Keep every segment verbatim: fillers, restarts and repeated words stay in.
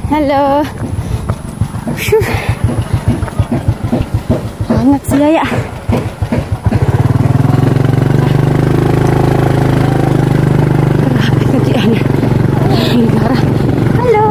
Halo. Syuh. Banget sih ya. Negara. Halo.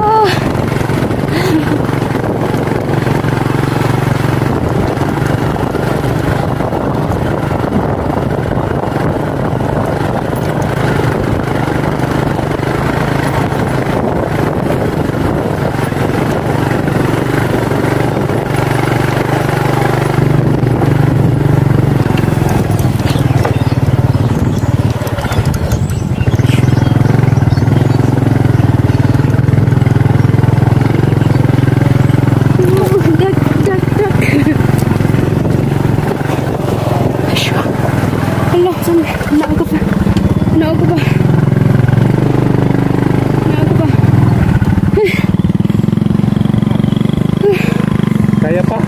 Kaya pa.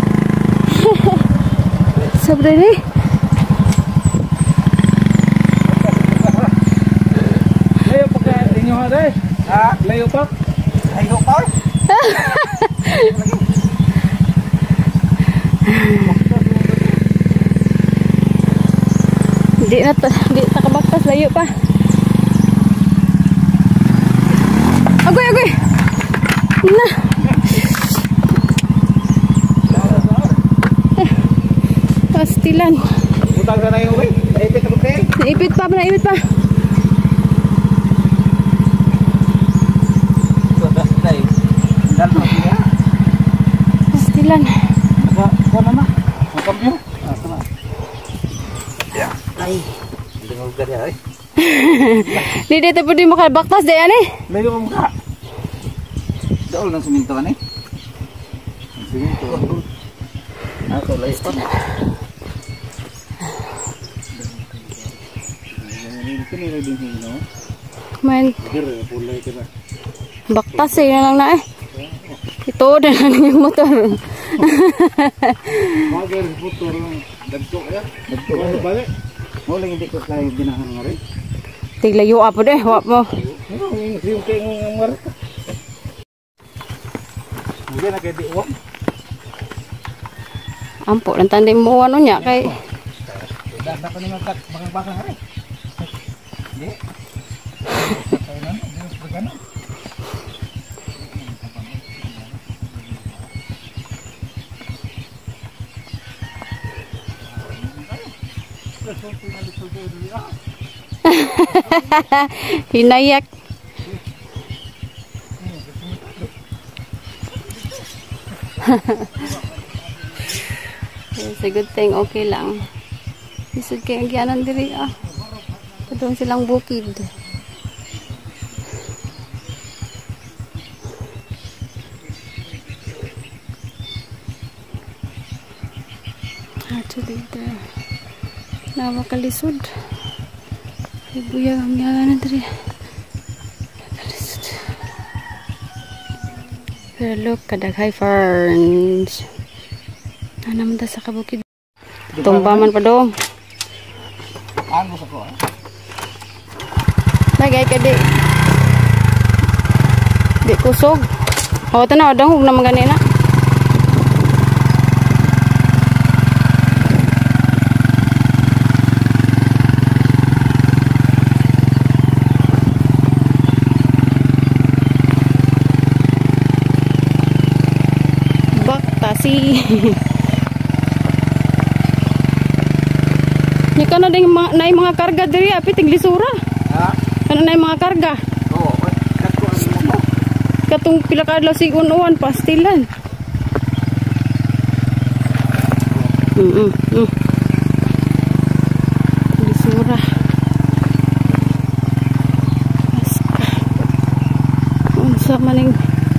Sabar ni. Layo pa ka inyo ha dai. Ha, layo pa. Layo pa. Di na di ta kabaktas layo pa. Agoy agoy. Nah. Pastilan. Utang ka na yung uwi. Naipit ako kayo. Naipit pa, naipit pa. Pastilan. Ako mama. Makam nyo. Ay. Dengar ka dia ay. Di dito po di makalabaktas dyan eh. Layo mo ka. Daol ng suminto ka ni. Suminto. Ako layo pa. Main baktas eh lang na eh. Ito na lang yung motor. Mager motor dagko ya. Dagko balik. Mo lang hindi ko kaya ginahan nga rin. Tiglayo apo deh, wap mo. Yung kay ng marka. Muli na kay di wap. Ampo lang tanda mo ano nya kay. Dada pa naman kat bakang-bakang rin. Di. Kailan Diyos berkenan. Hinayak. It's a good thing, okay lang. Isod kayo ang diri ah. Doon silang bukid. Ato dito. Nawa kalisod. Ibuya ang yalan diri. Kalisod. Pero look, kadaghay ferns. Ano man sa kabukid. Tumbaman pa dong. Ano sa ko? Lagay ka di. Di kusog. O, ito na. Huwag na maganina. Baktasi. Ika na din na yung mga karga diri api tiglisura. Ha? Ano na yung mga karga? Oo, katko ang mo. Katong pila ka adlaw sig unuan pastilan. Mm. Mm. Tiglisura. Aska. Unsa maning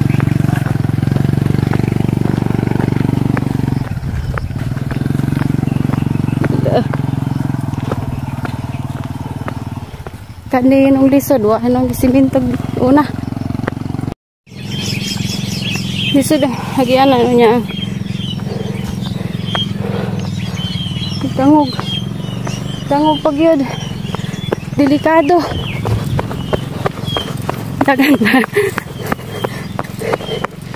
kanin ng lisod, wa nang simintog una. Lisod hagian na niya. Tangog. Tangog pag yun. Delikado. Dagan na.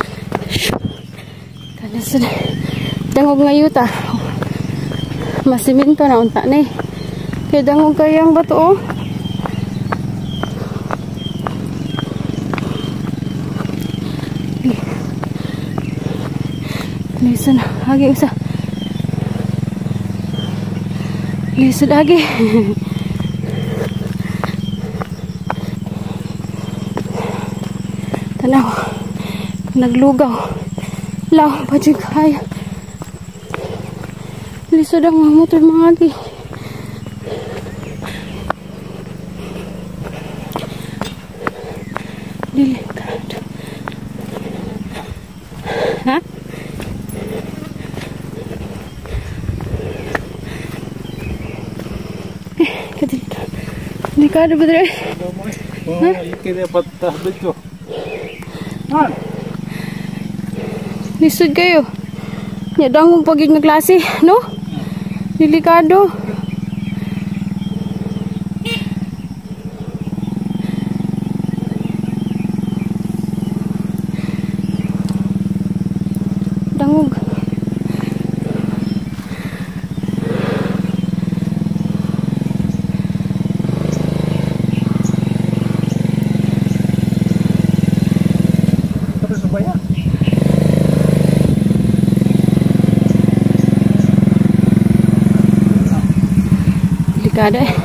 Dangog nga yuta. Masiminto na unta ni. Kaya dangog kayang bato oh. Listen, lagi usa. Listen lagi. Tanaw. Naglugaw. Law, pajig kaya. Lisod ang mga motor mga lagi. Delikado. Ha? Eh, kadelikado. Delikado ba dre? Oh, ikit ya patah bejo. Ah. Lisod kayo. Nya dangog pagig nga klase, no? Delikado. Dangog. Tapos subaya. Delikado eh.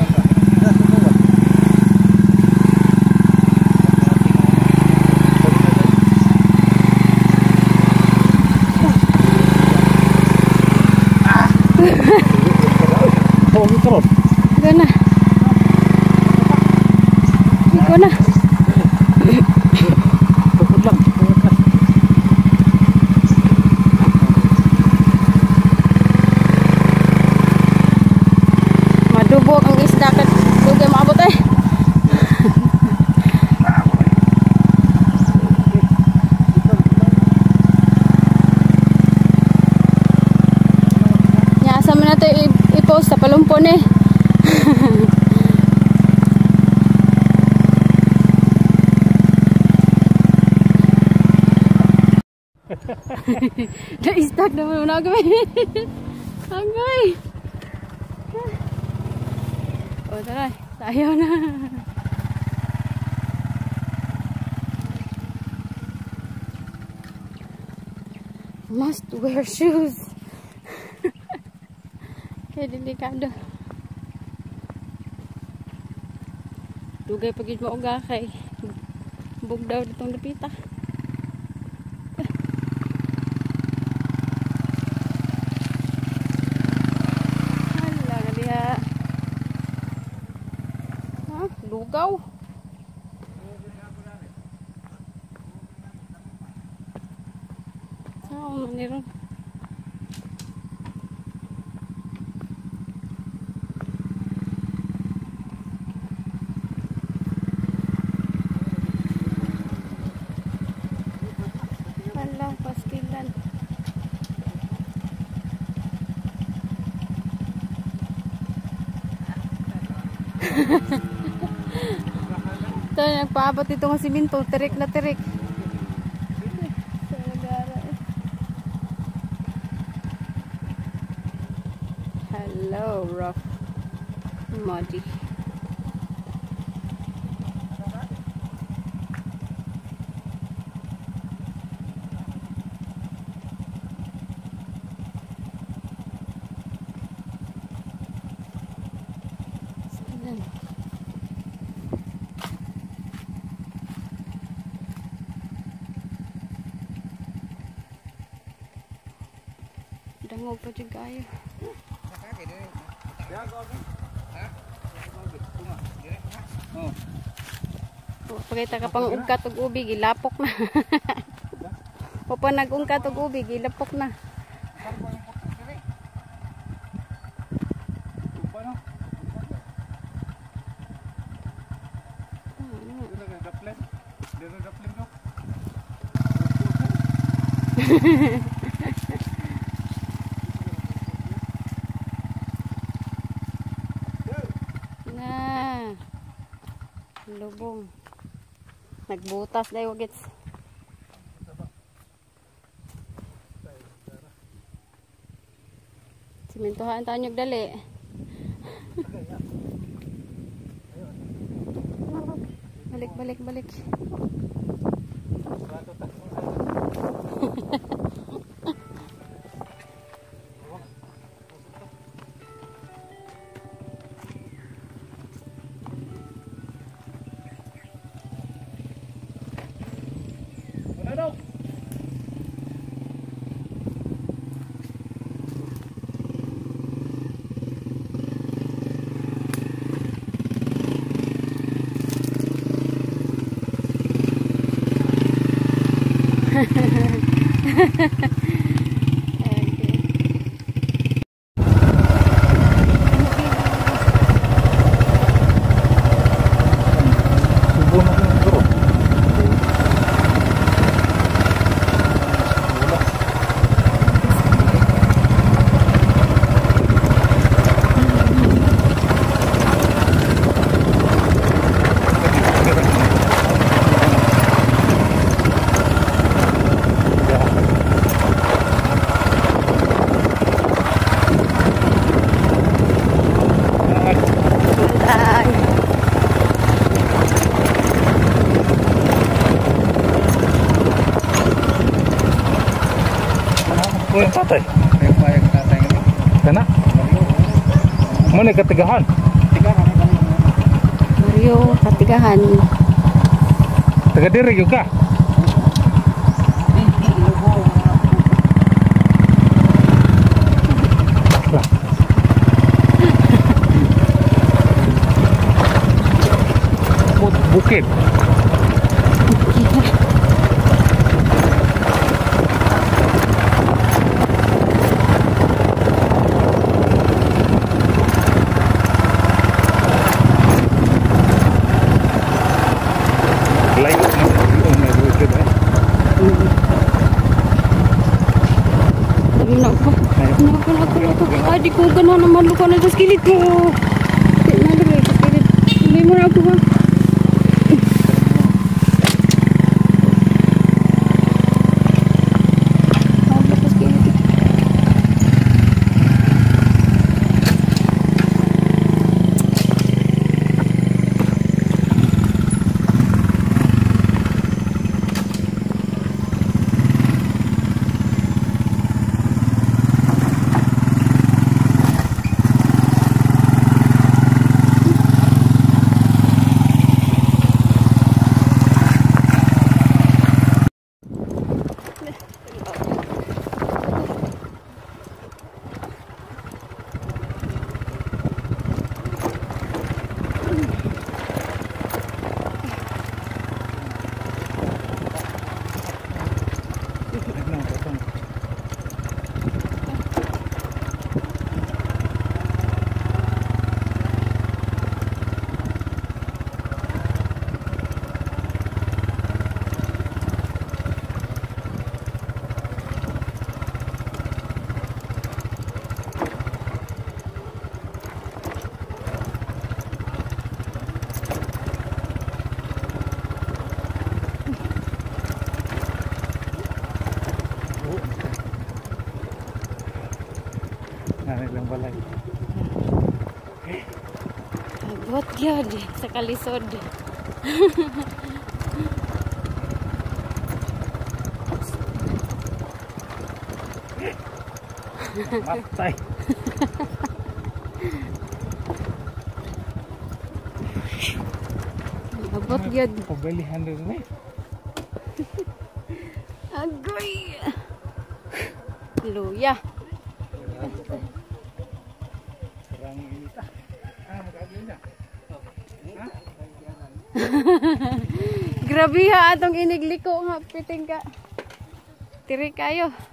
Oh, mikro. Ikaw na. Ikaw na. Tukod lang. Madubok ang isda kat dugay maabot eh. Nya asa man nato i-post sa palumpon eh. Na-stuck na mo na kami. Angay. O tara, tayo na. Must wear shoes. Kaya delikado. Dugay pagid mo uga kay bugdaw ditong lapita. Lugaw. Oh, meron. Walang pastilan. Ito, nagpaabot ito ng siminto. Tirik na tirik. Hello, rough. Muddy. Dangog pa dyan kayo. Pagkita ka pang ungkat og ubig, ilapok na. O pa nag-ungkat og ubig, ilapok na. Na lubong nagbutas dayo gets Simentohan tayo nyug dali. Balik, balik, balik. Oh, yang tatay. Yung pa yung tatay nga. Kana? Mana katigahan? Tigahan ang kami. Mario, katigahan. Taga diri gyud ka? Hindi, ilubo. Bukit. Adik ko gana naman luka na sa skilid ko. Nalagay sa skilid. May mura ako ba? Lang balay. Buat yun sa kalisod. Matay. Abot yun. Pabilihan doon eh. Agoy. Luya. Grabe ha atong inigliko nga piting ka. Tiri kayo.